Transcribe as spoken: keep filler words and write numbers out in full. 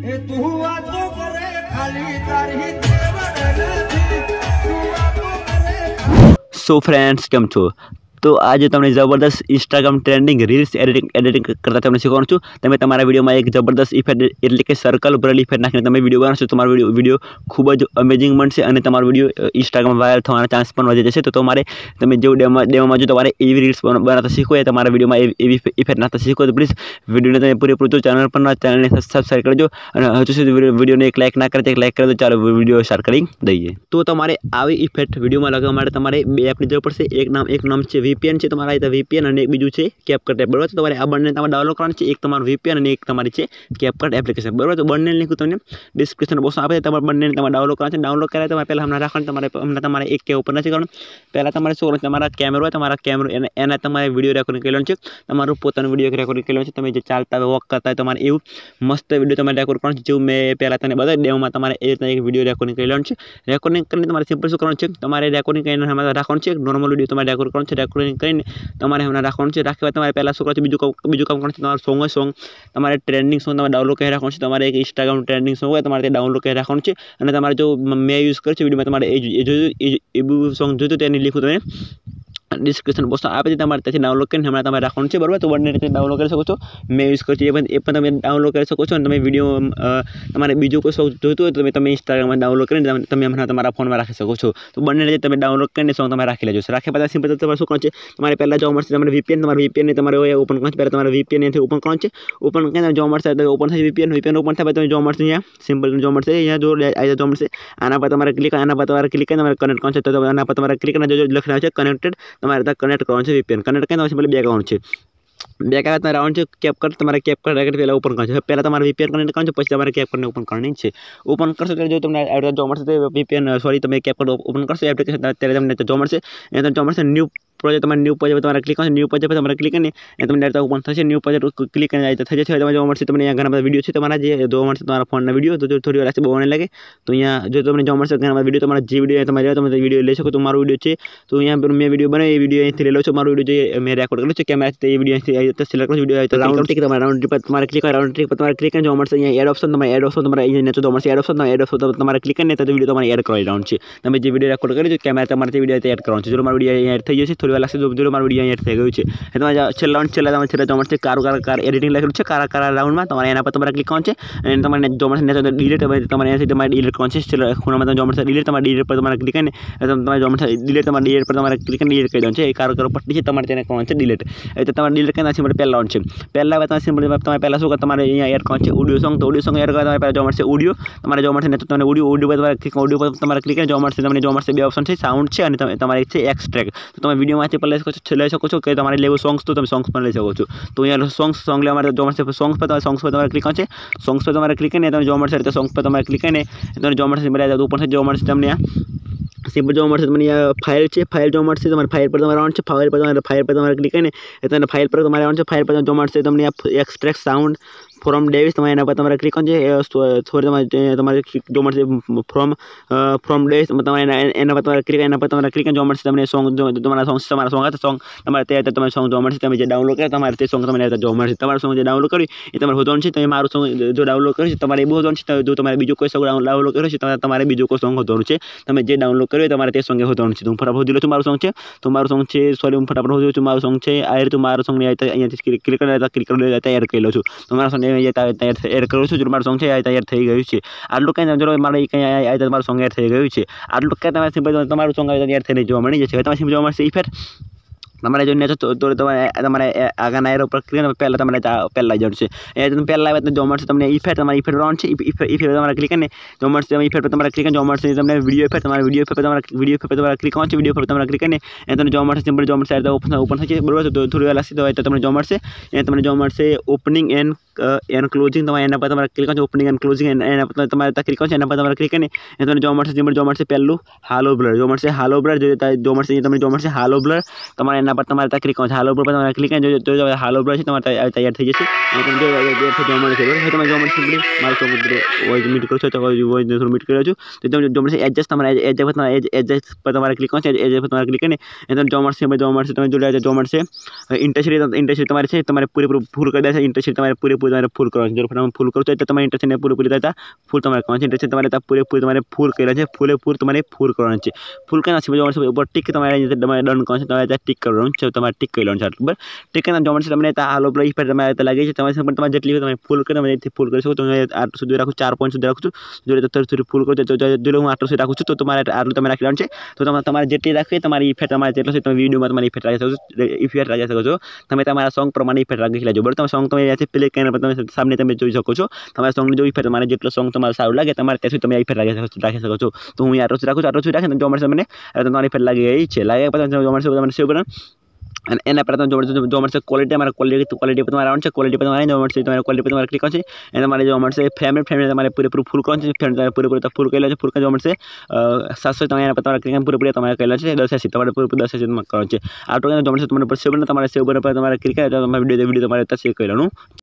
So friends came छो तो आज तमने जबरदस्त Instagram trending reels editing editing करता तमने शीखवानुं छुं। तमे तमारा विडियोमां एक जबरदस्त इफेक्ट एटले के सर्कल ब्रल इफेक्ट नाखीने तमे विडियो बनावशो तो तमारो विडियो विडियो खूब ज अमेजिंग बनशे अने तमारो विडियो इंस्टाग्राम वायरल थवाना चांस पण वधी जशे। तो तमारे तमे जेवुं डेमो डेमोमां जो तमारे एवी रील्स बनावता शीखवो तमारा विडियोमां एवी इफेक्ट नाखता शीखवो तो प्लीज विडियोने तमे पूरेपूरो जो चैनल पर चैनलने सब्सक्राइब करजो अने हजू सुधी विडियोने एक लाइक ना करे तो एक लाइक कर दो। चालो विडियो स्टार्ट करी दईए। तो तमारे आवी इफेक्ट विडियोमां लगाववा माटे तमारे बे एपनी जरूर पड़शे। एक नाम एक नाम छे वीपीएन छे तमारा वीपीएन और एक बीजू है कैपकट एप बराबर। तो तमारे आ बने तमारे डाउनलोड करवानुं छे। एक तमारुं वीपीएन और एक तमारी छे कैपकट एप्लिकेशन बराबर। तो बने लिंक तमने डिस्क्रिप्शन बॉक्स में आपे तमारे बने तमारे डाउनलोड करवानुं छे। डाउनलोड कराय तमारे पहला हमने राखवानुं तमारे हमने तमारे एक के ओपन नथी करवानुं। पहला तमारे शो तमारा कैमरा होय तमारा कैमरा एने एने तमारे विडियो रेकॉर्डिंग करी लेवानुं छे। तमारुं पोतानुं विडियो रेकॉर्डिंग करी लेवानुं छे। तमे जे चालता वॉक करता तमारे एवुं मस्त विडियो तमारे रेकॉर्ड करवानुं छे। जो मैं पहला तने बताव्युं डेमोमां तमारे ए रीतना एक विडियो रेकॉर्डिंग करी लेवानुं छे। रेकॉर्डिंग करीने तमारे सिंपल शुं करवानुं छे तमारे रेकॉर्डिंग करीने हमारे राखवानुं छे। नॉर्मल विडियो तमारे रेकॉर्ड करवानुं छे। रेकॉर्डिंग करीने तमारे हमने राखवानुं छे। राख्या तमारे पहला शुं करवानुं छे बीजું બીજું કામ કરવાનું છે તમારું સોંગ હોય સોંગ તમારે ટ્રેન્ડિંગ સોંગ તમારે ડાઉનલોડ કરી રાખવાનું છે। તમારે એક ઇન્સ્ટાગ્રામ ટ્રેન્ડિંગ સોંગ હોય તમારે તે ડાઉનલોડ કરી રાખવાનું છે અને તમારે જો મેં યુઝ કર્યું છે વિડીયોમાં તમારે એ જોયું એ સોંગ જોયું તેની લિંક તમે डिस्क्रिप्शन बॉक्स में आपे तमारे त्याथी डाउनलोड करीने हमणे तमारे राखवानुं छे बराबर। तो बने रीते डाउनलोड करी शको छो। मैं यूज करूं छुं ए पण तमे डाउनलोड करी शको छो अने तमे विडियो तमारे बीजो कोई सॉन्ग जोईतुं होय तो तमे तमे इंस्टाग्राम में डाउनलोड करीने तमे हमणे तमारा फोन में राखी शको छो। तो बने रीते तमे डाउनलोड करीने सॉन्ग तमे राखी लेजो। राख्या पछी सिंपल तमारे शुं करवानुं छे तमारे पहला जोवा मळशे तमारे वीपीएन तमारे वीपीएन ने तमारे ओपन करवानुं छे। पहला तमारे वीपीएन ने ओपन करवानुं छे। ओपन करीने जोवा मळशे तो ओपन थशे वीपीएन वीपीएन ओपन थाय तमे जोवा मळशे अहींया सिंपल जोवा मळशे अहींया जो आ जोवा मळशे आना पर तमारे क्लिक आना पर तमारे क्लिक करीने तमारे कनेक्ट करवानुं छे। तो आना पर तमारे क्लिक करीने जो लखी राख्युं छे कनेक्टेड तमारे त्यां कनेक्ट करवानुं छे वीपीएन कनेक्ट करीने सिंपल बेक आवવાનું છે। બેક આવે તમારે આવવાનું છે કેપકટ તમારે કેપકટ રેકેટ પહેલાં ઓપન કરવાનું છે। પહેલાં તમારે વીપીએન કનેક્ટ કરવાનું છે પછી તમારે કેપકટને ઓપન કરવાની છે। ઓપન કરશો ત્યારે જો તમને આ જોવા મળશે તો વીપીએન સોરી તમે કેપકટ ઓપન કરશો એપ્લિકેશન ત્યારે તમને જોવા મળશે એ તમને જોવા મળશે ન્યૂ प्रोजेक्ट तमारे न्यू प्रोजेक्ट तमारे क्लिक करशो न्यू प्रोजेक्ट पर तमारे क्लिक करीने तमने डायरेक्ट ओपन थशे। न्यू प्रोजेक्ट क्लिक करीने थई जशे तमने जोवा मळशे तमने अहींया घणा बधा विडियो छे तमारा जे जोवा मळशे तमारा फोनना विडियो तो थोड़ी વાર लागशे बહુ नहीं लागे। तो अहींया जो तमने जोवा मळशे घणा बधा विडियो तमारा जे विडियो तमारे तमे विडियो लई शको। तो मारो विडियो छे तो अहींया मैं विडियो बनाव्यो ए विडियो अहींथी लई लઉં છું। मारो विडियो जे मैं रेकॉर्ड करेलो छे कैमराथी ए विडियो अहींथी सिलेक्ट करो विडियो तो राउंड ट्रिक तमारे राउंड ट्रिक पर तमारे क्लिक राउंड ट्रिक पर तमारे क्लिक करीने जोवा मळशे अहींया एड ऑप्शन तमारे एड ऑप्शन तमारे अहींया नीचे जोवा मळशे एड ऑप्शन एड ऑप्शन तमारे क्लिक करीने तो विडियो तमारे एड करावी देवानुं छे। तमे जे विडियो रेकॉर्ड कर्यो छे कैमरा तमारे ते विडियो एड करवानुं छे। जो मारो विडियो अहींया एड थई जशे थोड़ी વાર लागशे। जो मारो विडियो अहींया एड थई गयुं छे તમારે છેલ્લા છેલ્લા તમારે છેલ્લા જોવા મળશે કારો કાર કાર એડિટિંગ લખેલું છે કારા કારા રાઉન્ડમાં તમારે એના પર તમારે ક્લિક કરવાનું છે અને તમારે જોવા મળશે ને ડિલીટ તમારે અહીંયાથી તમારે ડિલીટ કરવાનું છે। છેલ્લા ખૂણામાં તમે જોવા મળશે ડિલીટ તમારે ડિલીટ પર તમારે ક્લિક કરીને તમારે જોવા મળશે ડિલીટ તમારે ડિલીટ પર તમારે ક્લિક કરીને ડિલીટ કરી દેવાનું છે। એ કારો કારો પટ્ટી છે તમારે તેને કરવાનું છે ડિલીટ। એ તો તમારે ડિલીટ કરીને સિમ્પલ પહેલા આવવાનું છે। પહેલા તમારે સિમ્પલ તમારે પહેલા શું તમારે અહીંયા એડ કરવાનું છે ઓડિયો સોંગ। તો ઓડિયો સોંગ એડ કરવા તમારે પહેલા જોવા મળશે ઓડિયો તમારે જોવા મળશે ને તો તમને ઓડિયો ઓડિયો પર તમારે ક્લિક ઓડિયો પર તમારે ક્લિક કરીને જોવા મળશે તમને જોવા મળશે બે ઓપ્શન છે સાઉન્ડ છે અને તમારે એક છે એક્સટ્રેક્ટ। તો તમે વિડીયોમાંથી પણ લઈ શકો છો લઈ શકો છો કે તમારે લેવું સોંગ્સ તો તમે સોંગ્સ પણ લઈ શકો છો। तो अहींया सॉन्ग्स सॉन्ग लेवा माटे जोवा मळशे सॉन्ग्स पर सॉन्ग्स पर तमारे क्लिक करવાનું છે। सॉन्ग्स पर तमारे क्लिक કરીને તમે જોવા મળશે તો सॉन्ग्स पर तमारे क्लिक કરીને તમને જોવા મળશે બરાબર ઉપર થી જોવા મળશે તમને આ सिंपल जो मळशे तमने फाइल है फाइल जो मळशे तमारे फाइल पर तमारे आवવાનું છે। फाइल पर तमारे फाइल पर तमारे क्लिक કરીને तमने फाइल पर तमारे आवવાનું છે। फाइल पर जो मळशे तमने एक्सट्रेक्ट साउंड फ्रॉम डेविस तमारे एना पर तमारे क्लिक करવાનું છે। थोड़ी तमारे तमारे जो मळशे फ्रॉम फ्रॉम डेविस तमारे एना पर तमारे क्लिक एना पर तमारे क्लिक जो मळशे तमने सॉन्ग जो तमारा सॉन्ग तमारा सॉन्ग है सॉन्ग तमारे ते तमारे सॉन्ग जो मळशे तमे जे डाउनलोड करे तमारे ते सॉन्ग तमने जो मळशे तमारा सॉन्ग जे डाउनलोड कर्યું એ તમારે હોવાનું છે। તમે મારું સॉन्ग जो डाउनलोड કર્યું છે તમારે એ હોવાનું છે। જો તમારે બીજો કોઈ સॉन्ग डाउनलोड કર્યો છે તમારે બીજો કોઈ સॉन्ग હોવાનું છે। તમે જે डाउनलोड કર્યું તમારે તે सॉन्ग હોવાનું છે। તો હું ફટાફટ હોદી લઉં છું મારું सॉन्ग છે। તો મારું सॉन्ग છે સોરી હું ફટાફટ હોદી લઉં છું મારું सॉन्ग છે આ રીતે મારું सॉन्ग ને અહીંયાથી ક્લિક કરીને ક્લિક કરીને તૈયાર કરી લઉં છું। તો મારું सॉन्ग અહીંયા તૈયાર એડ કરું છું। જો મારું सॉन्ग છે આ તૈયાર થઈ ગયું છે। આટલું કંઈ જો મારે કંઈ આ તમારું सॉन्ग એડ થઈ ગયું છે। આટલું કંઈ તમારે સિમ્પલ તમારું सॉन्ग તૈયાર થઈને જોવા મળી જશે। તમારે સિમ્પલ જોવા મળશે ઇફેક્ટ તમારે જો નેચો તો તમારે તમારે આગળના એરો પર ક્લિક કરીને પહેલા તમારે પહેલા આવી જશે। એ તમે પહેલા આવે તો જોવા મળશે તમને ઇફેક્ટ તમારે ઇફેક્ટ કરવાનું છે। ઇફેક્ટ તમારે ક્લિક કરીને જોવા મળશે તમે ઇફેક્ટ પર તમારે ક્લિક કરીને જોવા મળશે તમને વિડીયો ઇફેક્ટ તમારે વિડીયો ઇફેક્ટ પર તમારે વિડીયો ઇફેક્ટ પર તમારે ક્લિક કરવાનું છે। વિડીયો પર તમારે ક્લિક કરીને એ તમને જોવા મળશે સિમ્પલ જોવા મળશે આ ઓપન ઓપન થશે બરાબર। તો થોડી વાર લાગશે તો તમને જોવા મળશે એ તમને જોવા મળશે ઓપનિંગ એન્ડ एंड क्लोजिंग તમારે એના પર તમારે ક્લિક કરવાનું ઓપનિંગ એન્ડ ક્લોઝિંગ એના પર તમારે ત્યાં ક્લિક કરવાનું એના પર તમારે ક્લિક કરીને એ તમને જોવા મળશે સિમ્પલ જોવા મળશે પહેલું હાલો બ્લર જોવા મળશે હાલો બ્લર જો જોવા મળશે તમને જોવા મળશે હાલો બ્લર તમારે એના પર તમારે ત્યાં ક્લિક કરવાનું હાલો બ્લર પર તમારે ક્લિક કરીને જો જો હાલો બ્લર છે તમારે તૈયાર થઈ જશે અને તમને જો જોવા મળશે બરાબર તમે જોવા મળશે સિમ્પલી મારું સોંગ વોઇસ મીટ કરો છો તો વોઇસ ને થોડું મીટ કર્યો છું તો તમને જોવા મળશે એડજસ્ટ તમારે એડજસ્ટ પર તમારે એડજસ્ટ પર તમારે ક્લિક કરવાનું છે એડજસ્ટ પર તમારે ક્લિક કરીને એ તમને જોવા મળશે જોવા મળશે તમે જો જોવા મળશે ઇન્ટેન્સિટી ઇન્ટેન્સિટી તમારે છે તમારે પૂરેપૂરું ફૂલ કરી દેશે ઇન્ટેન્સિટી તમારે પૂરેપૂરી પૂરેપૂરી તમારે ફૂલ કરવાનું છે. જો તમે ફૂલ કરો છો એટલે તમારી ઇન્ટરેસ્ટ ને પૂરેપૂરી રહેતા ફૂલ તમારે કોન્સન્ટ્રેશન તમારે પૂરેપૂરી તમારે ફૂલ કરેલા છે પૂરેપૂર તમારે ફૂલ કરવાનું છે. ફૂલ કર્યા પછી જોવા મળશે ઉપર ટીક તમારે તમારે ડન કરવાનું છે. તમારે ત્યાં ટીક કરવાનું છે. તમારે ટીક કરી લેવાનું છે બરાબર. ટીક કરીને જોવા મળશે તમને હાલો પ્લે ઇફેક્ટ તમારે લાગે છે તમારે પણ તમારે જેટલી તમે ફૂલ કરી તમે ફૂલ કરી શકો તો આટલું સુધી રાખું ચાર પોઈન્ટ સુધી રાખું છું. જો તો સુધી ફૂલ કરો તો જો હું આટલું સુધી રાખું છું તો તમારે આટલું તમે રાખી લેવાનું છે. તો તમારે તમારે જેટલી રાખવી તમારી ઇફેક્ટ તમારે જેટલો છે તમે વિડીયોમાં તમારી ઇફેક્ટ રાખી શકો છો ઇફેક્ટ રાખી શકો છો. તમે તમારા સોંગ પ્રમાણે ઇફેક્ટ રાખી લેજો બરાબર. તમે સોંગ તમે અહીંયાથી પ્લે કરીને તમે સામે તમે જોઈ શકો છો. તમારા સોંગની જો ઇફેક્ટ તમારે જેટલો સોંગ તમારે સારું લાગે તમારે ત્યાંથી તમે ઇફેક્ટ રાખી રાખી શકો છો. તો હું આટલું સુધી રાખું છું આટલું સુધી રાખીને જોવા મળશે મને તમારી ઇફેક્ટ લાગી ગઈ છે. લાગ્યા પછી જોવા મળશે તમારે સેવ કરવાનું અને એના પર તમે જોવા મળશે ક્વોલિટી તમારે ક્વોલિટી ક્વોલિટી પર તમારે આવવાનું છે. ક્વોલિટી પર તમારે જોવા મળશે તમારે ક્વોલિટી પર તમારે ક્લિક કરવાનું છે. એને તમારે જોવા મળશે ફ્રેમ ફ્રેમ તમારે પૂરેપૂરું ફૂલ કરવાનું છે. ફ્રેમ તમારે પૂરેપૂરું ફૂલ કરી લો છે. ફૂલ કરી જોવા મળશે સાતસો તમારે એના પર તમારે ક્લિક પૂરેપૂરી તમારે કરી લો છે. દસ એસી તમારે પૂરેપૂરું દસ એસી કરવાનું છે. આટલું જોવા મળશે તમારે સેવ કરીને તમારે સેવ પર તમારે ક્લિક કરે તો તમારે વિડીયો વિડીયો તમારે સેવ કરી લેવાનું.